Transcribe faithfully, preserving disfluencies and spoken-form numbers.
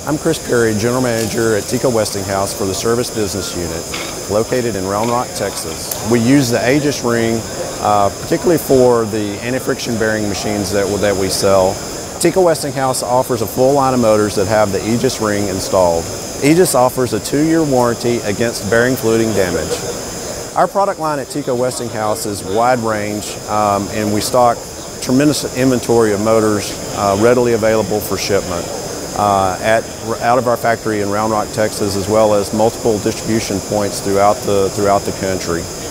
I'm Chris Perry, General Manager at TECO-Westinghouse for the Service Business Unit, located in Round Rock, Texas. We use the AEGIS ring, uh, particularly for the anti-friction bearing machines that, that we sell. TECO-Westinghouse offers a full line of motors that have the AEGIS ring installed. AEGIS offers a two-year warranty against bearing fluting damage. Our product line at TECO-Westinghouse is wide range, um, and we stock tremendous inventory of motors uh, readily available for shipment. Uh, at, out of our factory in Round Rock, Texas, as well as multiple distribution points throughout the, throughout the country.